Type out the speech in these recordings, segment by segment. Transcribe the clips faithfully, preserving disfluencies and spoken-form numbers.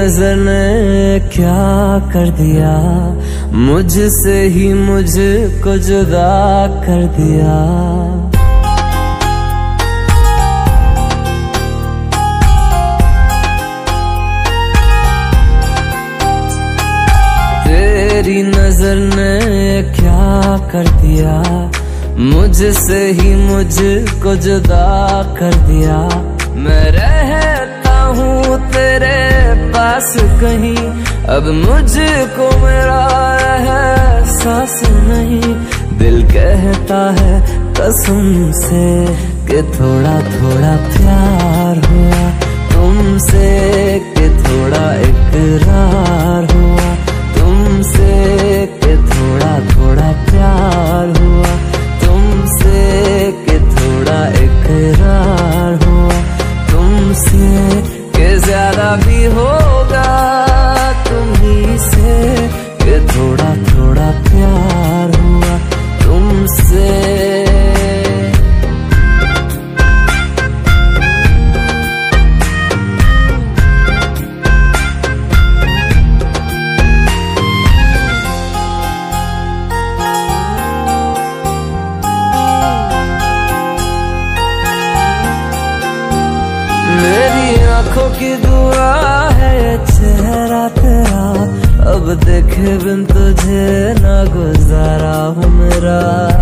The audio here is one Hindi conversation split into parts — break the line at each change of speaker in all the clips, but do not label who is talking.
नजर ने क्या कर दिया, मुझसे ही मुझको जुदा कर दिया। तेरी नजर ने क्या कर दिया, मुझसे ही मुझको जुदा कर दिया। मैं रहता हूँ तेरे पास कहीं, अब मुझको मेरा एहसास नहीं। दिल कहता है कसम से कि थोड़ा थोड़ा प्यार हुआ तुमसे, कि थोड़ा इकरार हुआ तुमसे, कि थोड़ा थोड़ा प्यार हुआ तुमसे, कि थोड़ा इकरार हुआ तुमसे, कि ज्यादा भी होगा तुम्ही से, कि थोड़ा थोड़ा प्यार हुआ तुमसे। मेरी आंखों की दुआ है चेहरा तेरा, अब देखे बिन तुझे ना गुजारा हूँ मेरा।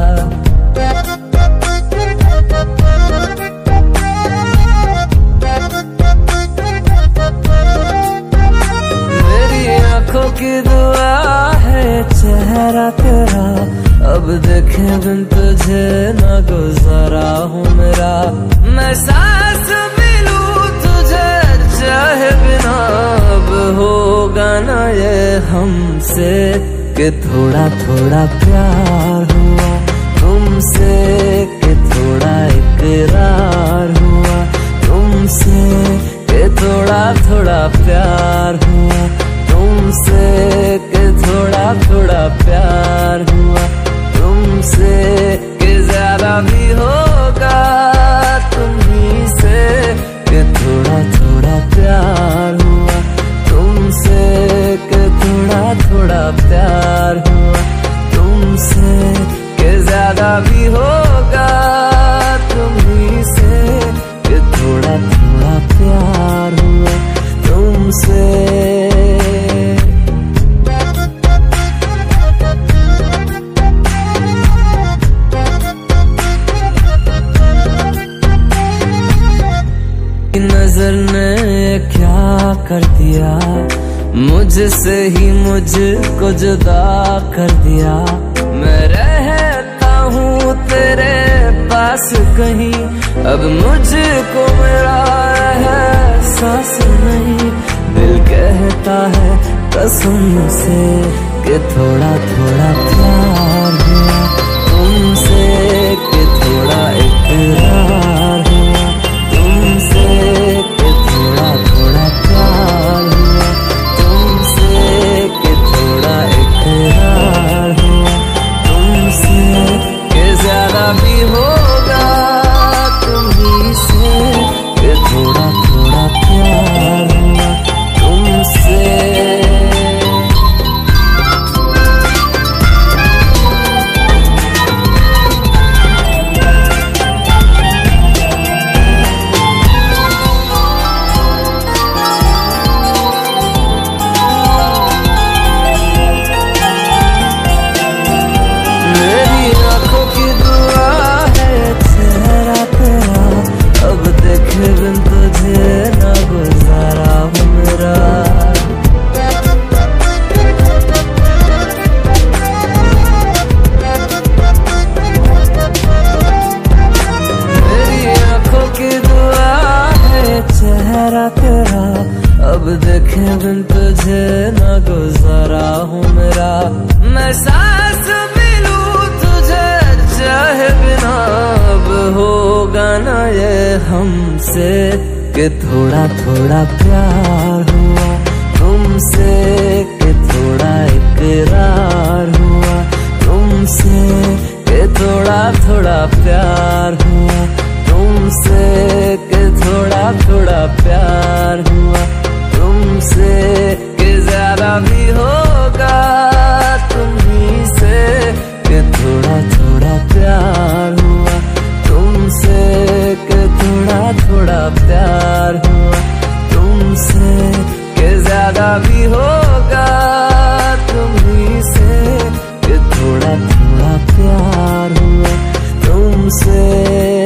मेरी आंखों की दुआ है चेहरा तेरा, अब देखे बिन तुझे ना गुजारा हूँ मेरा। मैं सांस चाहे बिना अब होगा ना ये हमसे, कि थोड़ा थोड़ा प्यार हुआ तुमसे, कि थोड़ा इकरार हुआ तुमसे, कि थोड़ा थोड़ा प्यार हुआ तुमसे, कि थोड़ा थोड़ा प्यार हुआ तुमसे, कि ज्यादा भी होगा तुम्ही से, कि थोड़ा थोड़ा प्यार हुआ तुमसे, कि थोड़ा थोड़ा प्यार हुआ तुमसे, कि ज्यादा भी होगा तुम्ही से, कि थोड़ा थोड़ा प्यार हुआ तुमसे। नजर ने क्या कर दिया, मुझसे ही मुझको जुदा कर दिया। मैं रहता हूँ तेरे पास कहीं, अब मुझको मेरा एहसास नहीं। दिल कहता है कसम से कि थोड़ा थोड़ा प्यार हुआ तुमसे, कि थोड़ा इकरार हुआ तुमसे, कि थोड़ा थोड़ा प्यार हुआ तुमसे, कि थोड़ा इकरार हुआ तुमसे, कि ज्यादा भी होगा तुम्ही से, कि थोड़ा थोड़ा प्यार हुआ तुमसे। अब देखे बिन तुझे न गुजारा हूँ मेरा। मैं सांस भी लूं तुझे चाहे बिना, अब होगा ना ये हमसे, कि थोड़ा थोड़ा प्यार हुआ तुमसे, कि थोड़ा इकरार हुआ तुमसे, कि थोड़ा थोड़ा प्यार हुआ तुमसे, कि थोड़ा थोड़ा प्यार हुआ तुमसे। ज्यादा भी होगा तुम्ही से, कि थोड़ा थोड़ा प्यार हुआ तुमसे, कि थोड़ा थोड़ा प्यार हुआ तुमसे, कि ज्यादा भी होगा तुम्ही से, कि थोड़ा थोड़ा प्यार हुआ तुमसे।